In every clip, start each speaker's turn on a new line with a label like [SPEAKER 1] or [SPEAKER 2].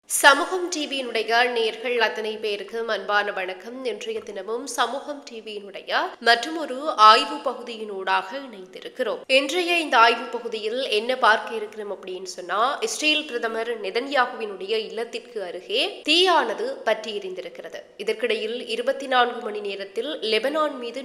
[SPEAKER 1] சமூகம் டிவியினுடைய நேயர்கள் அத்தனை பேருக்கு அன்பான வணக்கம். இன்றைய தினமும் சமூகம் டிவியினுடைய மற்றும் ஒரு ஆய்வு பகுதியினூடாக இணைந்திருக்கிறோம். இன்றைய இந்த ஆய்வு பகுதியில் என்ன பார்க்க இருக்கிறோம் அப்படின்னு சொன்னா, இஸ்ரேல் பிரதமர் நெதன்யாகுவினுடைய இல்லத்திற்கு அருகே தீயானது பற்றி எரிந்திருக்கிறது. இதற்கிடையில் 24 மணி நேரத்தில் லெபனான் மீது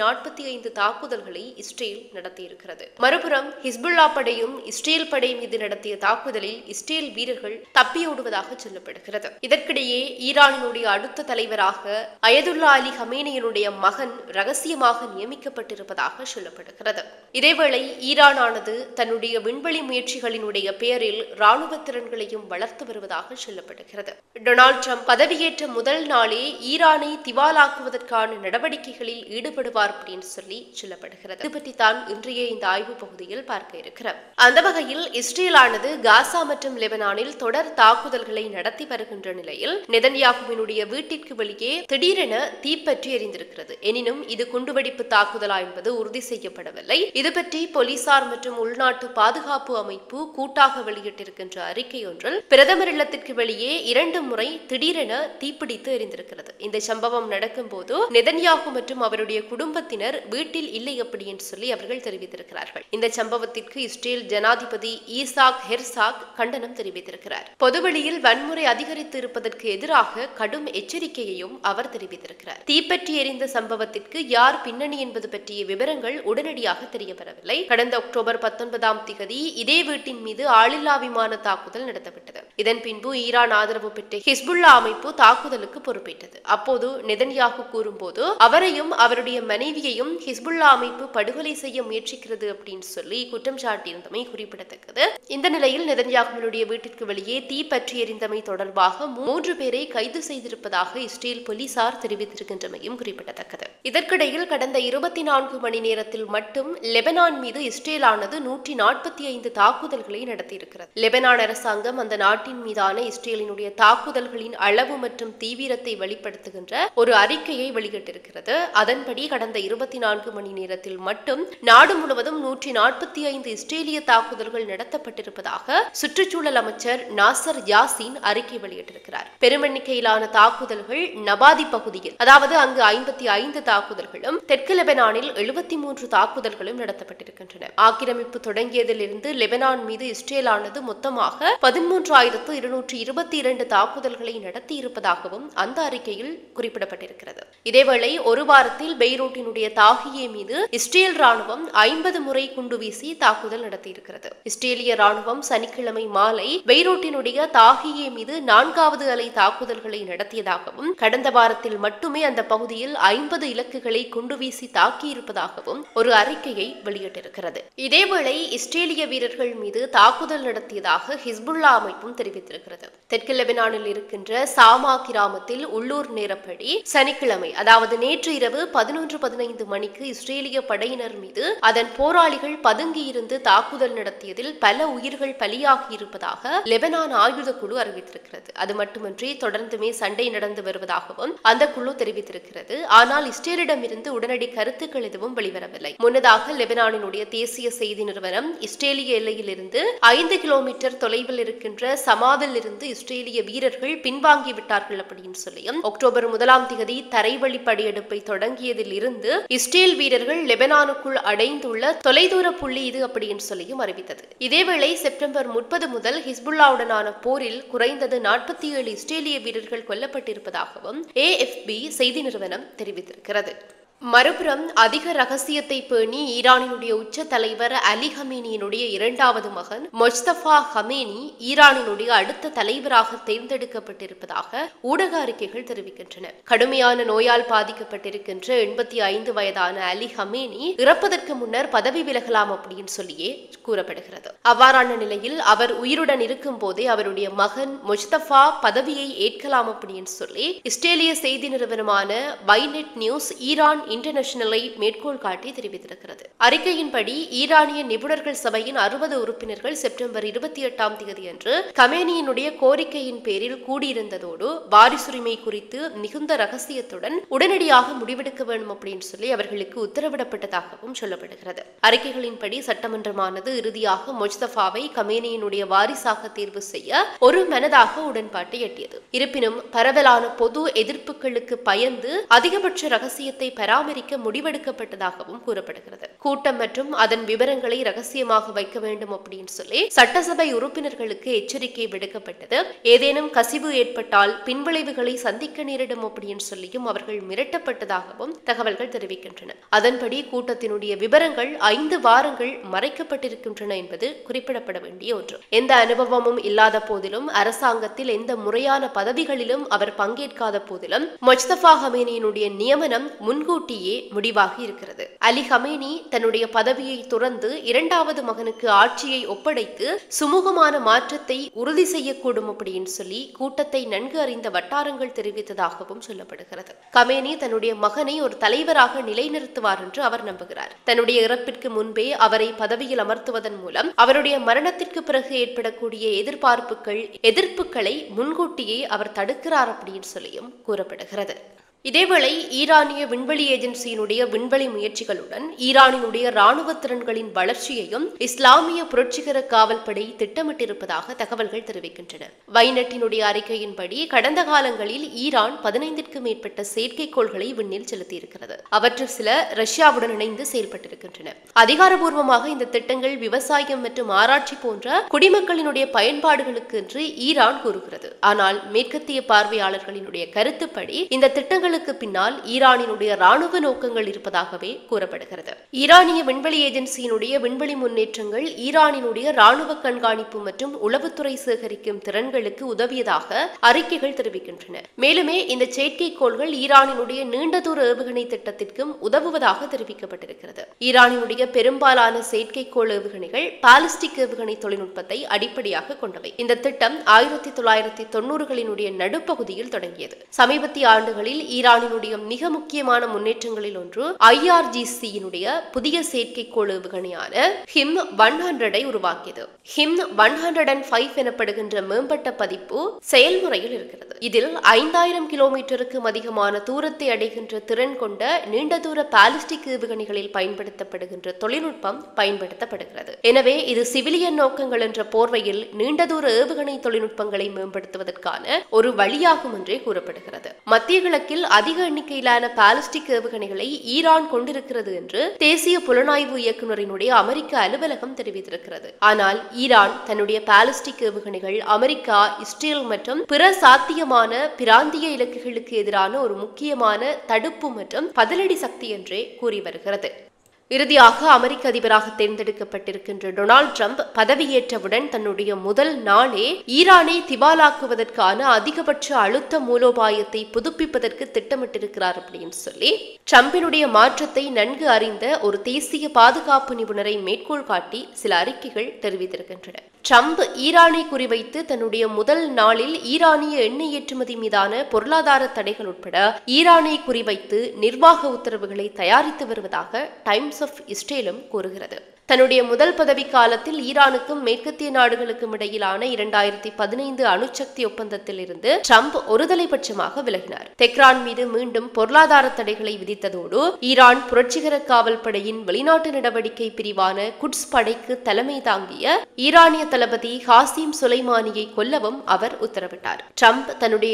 [SPEAKER 1] 145 தாக்குதல்களை இஸ்ரேல் நடத்தியிருக்கிறது. மறுபுறம் ஹிஸ்புல்லா படையும் இஸ்ரேல் படை மீது நடத்திய தாக்குதலில் இஸ்ரேல் வீரர்கள் தப்பியோடுவதாக சொல்லப்படுகிறது. இதற்கிடையே ஈரானினுடைய அடுத்த தலைவராக அயதுல்லா அலி ஹமேனியினுடைய மகன் ரகசியமாக நியமிக்கப்பட்டிருப்பதாக சொல்லப்படுகிறது. இதேவேளை ஈரானானது தன்னுடைய விண்வெளி முயற்சிகளினுடைய பெயரில் ராணுவ திறன்களையும் வளர்த்து வருவதாக சொல்லப்படுகிறது. டொனால்ட் ட்ரம்ப் பதவியேற்ற முதல் நாளே ஈரானை திவாலாக்குவதற்கான நடவடிக்கைகளில் ஈடுபடுவார் அப்படின்னு சொல்லப்படுகிறது. இது பற்றி தான் இன்றைய இந்த ஆய்வு பகுதியில் பார்க்க இருக்கிறோம். அந்த வகையில் இஸ்ரேலானது காசா மற்றும் லெபனானில் தொடர் தாக்குதல்களை நடத்தி வருகின்ற நிலையில் நெதன்யாகுவினுடைய வீட்டிற்கு வெளியே திடீரென தீப்பற்றி எரிந்திருக்கிறது. எனினும் இது குண்டுவெடிப்பு தாக்குதலா என்பது உறுதி செய்யப்படவில்லை. இது பற்றி போலீசார் மற்றும் உள்நாட்டு பாதுகாப்பு அமைப்பு கூட்டாக வெளியிட்டிருக்கின்ற அறிக்கை ஒன்றில் பிரதமர் இல்லத்திற்கு வெளியே 2 முறை திடீரென தீப்பிடித்து எரிந்திருக்கிறது. இந்த சம்பவம் நடக்கும் போது நெதன்யாகு மற்றும் அவருடைய குடும்பத்தினர் வீட்டில் இல்லை அப்படி என்று சொல்லி அவர்கள் தெரிவித்திருக்கிறார்கள். இந்த சம்பவத்திற்கு இஸ்ரேல் ஜனாதிபதி ஈசாக் ஹெர்சாக் கண்டனம் தெரிவித்திருக்கிறார். பொதுவெளியில் வன்முறை அதிகரித்து இருப்பதற்கு எதிராக கடும் எச்சரிக்கையையும் அவர் தெரிவித்திருக்கிறார். தீப்பற்றி எரிந்த சம்பவத்திற்கு யார் பின்னணி என்பது பற்றிய விவரங்கள் உடனடியாக தெரியவரவில்லை. கடந்த அக்டோபர் 19ஆம் தேதி இதே வீட்டின் மீது ஆளில்லா விமான தாக்குதல் நடத்தப்பட்டது. இதன் பின்பு ஈரான் ஆதரவு பெற்ற ஹிஸ்புல்லா அமைப்பு தாக்குதலுக்கு பொறுப்பேற்றது. அப்போது நெதன்யாகு கூறும்போது அவரையும் அவருடைய மனைவியையும் ஹிஸ்புல்லா அமைப்பு படுகொலை செய்ய முயற்சிக்கிறது அப்படின்னு சொல்லி குற்றம் சாட்டியிருந்தமை குறிப்பிடத்தக்கது. இந்த நிலையில் நெதன்யாகுவினுடைய வீட்டிற்கு வெளியே தீப்பற்றி எரிந்தமை தொடர்பாக 3 பேரை கைது செய்திருப்பதாக இஸ்ரேல் போலீசார் தெரிவித்திருக்கின்றமையும் குறிப்பிடத்தக்கது. இதற்கிடையில் கடந்த 24 மணி நேரத்தில் மட்டும் லெபனான் மீது இஸ்ரேலானது 145 தாக்குதல்களை நடத்தியிருக்கிறது. லெபனான் அரசாங்கம் அந்த நாட்டின் மீதான இஸ்ரேலினுடைய தாக்குதல்களின் அளவு மற்றும் தீவிரத்தை வெளிப்படுத்துகின்ற ஒரு அறிக்கையை வெளியிட்டிருக்கிறது. அதன்படி கடந்த 24 மணி நேரத்தில் மட்டும் நாடு முழுவதும் 145 இஸ்ரேலிய தாக்குதல்கள் நடத்தப்பட்டிருப்பதாக சுற்றுச்சூழல் அமைச்சர் நாசர் யாசின் அறிக்கை வெளியிட்டிருக்கிறார். பெருமெண்ணிக்கையிலான தாக்குதல்கள் நபாதி பகுதியில், அதாவது அங்கு 55 தாக்குதல்களும், தெற்கு லெபனானில் 73 தாக்குதல்களும் நடத்தப்பட்டிருக்கின்றன. ஆக்கிரமிப்பு தொடங்கியதிலிருந்து லெபனான் மீது இஸ்ரேலானது மொத்தமாக 13,222 தாக்குதல்களை நடத்தியிருப்பதாகவும் அந்த அறிக்கையில் குறிப்பிடப்பட்டிருக்கிறது. இதேவேளை ஒரு வாரத்தில் பெய்ரூட்டினுடைய தாகியே மீது இஸ்ரேல் ராணுவம் 50 முறை குண்டு வீசி தாக்குதல் நடத்தியிருக்கிறது. இஸ்ரேலிய ராணுவம் சனிக்கிழமை மாலை பெய்ரூட்டினுடைய தாகியே மீது 4வது அலை தாக்குதல்களை நடத்தியதாகவும் கடந்த வாரத்தில் மட்டுமே அந்த பகுதியில் 50 இலக்குகளை குண்டு வீசி தாக்கியிருப்பதாகவும் ஒரு அறிக்கையை வெளியிட்டிருக்கிறது. இதேவேளை இஸ்ரேலிய வீரர்கள் மீது தாக்குதல் நடத்தியதாக ஹிஸ்புல்லா அமைப்பும் தெரிவித்திருக்கிறது. தெற்கு லெபனானில் இருக்கின்ற சாமா கிராமத்தில் உள்ளூர் நேரப்படி சனிக்கிழமை, அதாவது நேற்று இரவு 11:15 மணிக்கு இஸ்ரேலிய படையினர் மீது அதன் போராளிகள் பதுங்கியிருந்து தாக்குதல் நடத்தியதில் பல உயிர்கள் பலியாகி இருப்பதாக லெபனான் ஆயுத குழு அறிவித்திருக்கிறது. அது மட்டுமின்றி தொடர்ந்துமே சண்டை நடந்து வருவதாகவும் அந்த குழு தெரிவித்திருக்கிறது. ஆனால் இஸ்ரேலிடமிருந்து உடனடி கருத்துக்கள் எதுவும் வெளிவரவில்லை. முன்னதாக லெபனானினுடைய தேசிய செய்தி நிறுவனம் இஸ்ரேலிய எல்லையில் இருந்து 5 கிலோமீட்டர் தொலைவில் இருக்கின்ற சமாவில் இருந்து இஸ்ரேலிய வீரர்கள் பின்வாங்கிவிட்டார்கள் அப்படின்னு சொல்லியும் அக்டோபர் 1ஆம் தேதி தரைவழி படையெடுப்பை தொடங்கியதில் இருந்து இஸ்ரேல் வீரர்கள் லெபனானுக்குள் அடைந்துள்ள தொலைதூர புள்ளி இது அப்படின்னு சொல்லியும் அறிவித்தது. இதேவேளை செப்டம்பர் 30 முதல் ஹிஸ்புல்லாவுடனான போரில் குறைந்தது 47 இஸ்ரேலிய வீரர்கள் கொல்லப்பட்டிருப்பதாகவும் AFP செய்தி நிறுவனம் தெரிவித்திருக்கிறது. மறுபுறம் அதிக ரகசியத்தை பேணி ஈரானினுடைய உச்ச தலைவர் அலி ஹமேனியினுடைய 2வது மகன் மொஜ்தபா ஹமேனி ஈரானினுடைய அடுத்த தலைவராக தேர்ந்தெடுக்கப்பட்டிருப்பதாக ஊடக அறிக்கைகள் தெரிவிக்கின்றன. கடுமையான நோயால் பாதிக்கப்பட்டிருக்கின்ற 85 வயதான அலி ஹமேனி இறப்பதற்கு முன்னர் பதவி விலகலாம் அப்படின்னு சொல்லியே கூறப்படுகிறது. அவ்வாறான நிலையில் அவர் உயிருடன் இருக்கும் போதே அவருடைய மகன் மொஜ்தபா பதவியை ஏற்கலாம் அப்படின்னு சொல்லி இஸ்ரேலிய செய்தி நிறுவனமான வைநெட் நியூஸ் ஈரான் இன்டர்நேஷனலை மேற்கோள் காட்டி தெரிவித்திருக்கிறது. அறிக்கையின்படி ஈரானிய நிபுணர்கள் சபையின் 60 உறுப்பினர்கள் செப்டம்பர் 28ஆம் தேதியன்று கமேனியினுடைய கோரிக்கையின் பேரில் கூடியிருந்ததோடு வாரிசுரிமை குறித்து மிகுந்த ரகசியத்துடன் உடனடியாக முடிவெடுக்க வேண்டும் அப்படின்னு சொல்லி அவர்களுக்கு உத்தரவிடப்பட்டதாகவும் சொல்லப்படுகிறது. அறிக்கைகளின்படி சட்டமன்றமானது இறுதியாக முஸ்தபாவை கமேனியினுடைய வாரிசாக தேர்வு செய்ய ஒரு மனதாக உடன்பாட்டை எட்டியது. இருப்பினும் பரவலான பொது எதிர்ப்புகளுக்கு பயந்து அதிகபட்ச ரகசியத்தை பராமரிக்க முடிவெடுக்கப்பட்டதாகவும் கூறப்படுகிறது. கூட்டம் மற்றும் அதன் விவரங்களை ரகசியமாக வைக்க வேண்டும் அப்படின்னு சொல்லி சட்டசபை உறுப்பினர்களுக்கு எச்சரிக்கை விடுக்கப்பட்டது. ஏதேனும் கசிவு ஏற்பட்டால் பின்விளைவுகளை சந்திக்க நேரிடும் அப்படின்னு சொல்லியும் அவர்கள் மிரட்டப்பட்டதாகவும் தகவல்கள் தெரிவிக்கின்றன. அதன்படி கூட்டத்தினுடைய விவரங்கள் 5 வாரங்கள் மறைக்கப்பட்டிருக்கின்றன என்பது குறிப்பிடப்பட வேண்டிய ஒன்று. எந்த அனுபவமும் இல்லாத போதிலும் அரசாங்கத்தில் எந்த முறையான பதவிகளிலும் அவர் பங்கேற்காத போதிலும் முஸ்தபா ஹமேனியினுடைய நியமனம் முன்கூட்டியே முடிவாகி இருக்கிறது. அலி ஹமேனி தன்னுடைய பதவியை துறந்து 2வது மகனுக்கு ஆட்சியை ஒப்படைத்து சுமூகமான மாற்றத்தை உறுதி செய்யக்கூடும் அப்படின்னு சொல்லி கூட்டத்தை நன்கு அறிந்த வட்டாரங்கள் தெரிவித்ததாகவும் சொல்லப்படுகிறது. கமேனி தன்னுடைய மகனை ஒரு தலைவராக நிலைநிறுத்துவார் என்று அவர் நம்புகிறார். தன்னுடைய இறப்பிற்கு முன்பே அவரை பதவியில் அமர்த்துவதன் மூலம் அவருடைய மரணத்திற்கு பிறகு ஏற்படக்கூடிய எதிர்ப்புகளை முன்கூட்டியே அவர் தடுக்கிறார் அப்படின்னு சொல்லியும் கூறப்படுகிறது. இதேவேளை ஈரானிய விண்வெளி ஏஜென்சியினுடைய விண்வெளி முயற்சிகளுடன் ஈரானினுடைய ராணுவ திறன்களின் வளர்ச்சியையும் இஸ்லாமிய புரட்சிகர காவல்படை திட்டமிட்டிருப்பதாக தகவல்கள் தெரிவிக்கின்றன. வைநெட்டினுடைய அறிக்கையின்படி கடந்த காலங்களில் ஈரான் 15க்கும் மேற்பட்ட செயற்கைக்கோள்களை விண்ணில் செலுத்தியிருக்கிறது. அவற்றில் சில ரஷ்யாவுடன் இணைந்து செயல்பட்டிருக்கின்றன. அதிகாரப்பூர்வமாக இந்த திட்டங்கள் விவசாயம் மற்றும் ஆராய்ச்சி போன்ற குடிமக்களினுடைய பயன்பாடுகளுக்கு என்று ஈரான் கூறுகிறது. ஆனால் மேற்கத்திய பார்வையாளர்களினுடைய கருத்துப்படி இந்த திட்டங்கள் பின்னால் ஈரானினுடைய ராணுவ நோக்கங்கள் இருப்பதாகவே கூறப்படுகிறது. ஈரானிய விண்வெளி ஏஜென்சியினுடைய விண்வெளி முன்னேற்றங்கள் ஈரானினுடைய ராணுவ கண்காணிப்பு மற்றும் உளவுத்துறை சேகரிக்கும் திறன்களுக்கு உதவியதாக அறிக்கைகள் தெரிவிக்கின்றன. மேலுமே இந்த செயற்கைக்கோள்கள் ஈரானினுடைய நீண்ட தூர ஏவுகணை திட்டத்திற்கும் உதவுவதாக தெரிவிக்கப்பட்டிருக்கிறது. ஈரானினுடைய பெரும்பாலான செயற்கைக்கோள் ஏவுகணைகள் பாலிஸ்டிக் ஏவுகணை தொழில்நுட்பத்தை அடிப்படையாக கொண்டவை. இந்த திட்டம் 1990களினுடைய நடுப்பகுதியில் தொடங்கியது. சமீபத்திய ஆண்டுகளில் ஈரானினுடைய மிக முக்கியமான முன்னேற்றங்களில் ஒன்று IRGC-யினுடைய புதிய செயற்கைக்கோள் ஏவுகணையான HIM-100 உருவாக்கியது. HIM-105 எனப்படுகின்ற மேம்பட்ட பதிப்பு செயல்முறையில் இருக்கிறது. இதில் 5000 கிலோமீட்டருக்கும் அதிகமான தூரத்தை அடைகின்ற திறன் கொண்ட நீண்ட தூர பாலிஸ்டிக் ஏவுகணைகளில் பயன்படுத்தப்படுகின்ற தொழில்நுட்பம் பயன்படுத்தப்படுகிறது. எனவே இது சிவிலியன் நோக்கங்கள் என்ற போர்வையில் நீண்ட தூர ஏவுகணை தொழில்நுட்பங்களை மேம்படுத்துவதற்கான ஒரு வழியாகும் என்றே கூறப்படுகிறது. மத்திய கிழக்கில் அதிக எண்ணிக்கையிலான பாலிஸ்டிக் ஏவுகணைகளை ஈரான் கொண்டிருக்கிறது என்று தேசிய புலனாய்வு இயக்குநரினுடைய அமெரிக்க அலுவலகம் தெரிவித்திருக்கிறது. ஆனால் ஈரான் தன்னுடைய பாலிஸ்டிக் ஏவுகணைகள் அமெரிக்கா, இஸ்ரேல் மற்றும் பிற சாத்தியமான பிராந்திய இலக்குகளுக்கு எதிரான ஒரு முக்கியமான தடுப்பு மற்றும் பதிலடி சக்தி என்றே கூறி வருகிறது. இறுதியாக அமெரிக்க அதிபராக தேர்ந்தெடுக்கப்பட்டிருக்கின்ற டொனால்ட் ட்ரம்ப் பதவியேற்றவுடன் தன்னுடைய முதல் நாளே ஈரானை திவாலாக்குவதற்கான அதிகபட்ச அழுத்த மூலோபாயத்தை புதுப்பிப்பதற்கு திட்டமிட்டிருக்கிறார் அப்படின்னு சொல்லி ட்ரம்பினுடைய மாற்றத்தை நன்கு அறிந்த ஒரு தேசிய பாதுகாப்பு நிபுணரை மேற்கோள் காட்டி சில அறிக்கைகள் தெரிவித்திருக்கின்றன. ட்ரம்ப் ஈரானை குறிவைத்து தன்னுடைய முதல் நாளில் ஈரானிய எண்ணெய் ஏற்றுமதி மீதான பொருளாதார தடைகள் உட்பட ஈரானை குறிவைத்து நிர்வாக உத்தரவுகளை தயாரித்து வருவதாக டைம்ஸ் ஆஃப் இஸ்ரேலும் கூறுகிறது. தன்னுடைய முதல் பதவி காலத்தில் ஈரானுக்கும் மேற்கத்திய நாடுகளுக்கும் இடையிலான 2015 அணுசக்தி ஒப்பந்தத்தில் இருந்து ட்ரம்ப் ஒருதலைபட்சமாக விலகினார். தெஹ்ரான் மீது மீண்டும் பொருளாதார தடைகளை விதித்ததோடு ஈரான் புரட்சிகர காவல் படையின் வெளிநாட்டு நடவடிக்கை பிரிவான குட்ஸ் படைக்கு தலைமை தாங்கிய ஈரானிய தளபதி ஹாசிம் சுலைமானியை கொல்லவும் அவர் உத்தரவிட்டார். ட்ரம்ப் தன்னுடைய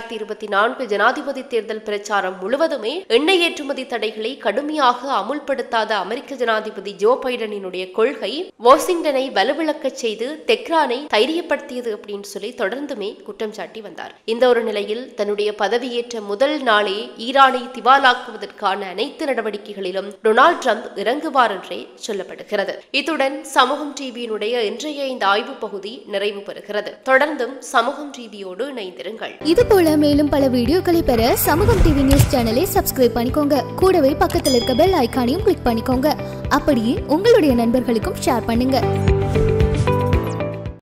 [SPEAKER 1] 2024 ஜனாதிபதி தேர்தல் பிரச்சாரம் முழுவதுமே எண்ணெய் ஏற்றுமதி தடைகளை கடுமையாக அமுல்படுத்தாத அமெரிக்க ஜனாதிபதி ஜோ பைடனின் கொள்கை வாஷிங்டனை வலுவிழக்க செய்து தெஹ்ரானை தைரியப்படுத்தியது அப்படின்னு சொல்லி தொடர்ந்துமே குற்றம் சாட்டி வந்தார். இந்த ஒரு நிலையில் தன்னுடைய பதவியேற்ற முதல் நாளே ஈரானை திவாலாக்குவதற்கான அனைத்து நடவடிக்கைகளிலும் டொனால்ட் ட்ரம்ப் இறங்குவார் என்றே சொல்லப்படுகிறது. இத்துடன் சமூகம் டிவியினுடைய இன்றைய இந்த ஆய்வு பகுதி நிறைவு பெறுகிறது. தொடர்ந்தும் சமூகம் டிவியோடு இணைந்திருங்கள்.
[SPEAKER 2] இது போல மேலும் பல வீடியோக்களை பெற சமூகம் டிவி நியூஸ் சேனலை சப்ஸ்கிரைப் பண்ணிக்கோங்க. கூடவே பக்கத்தில் இருக்க பெல் ஐகானையும் கிளிக் பண்ணிக்கோங்க. அப்படியே உங்களுடைய நண்பர்களுக்கும் ஷேர் பண்ணுங்க.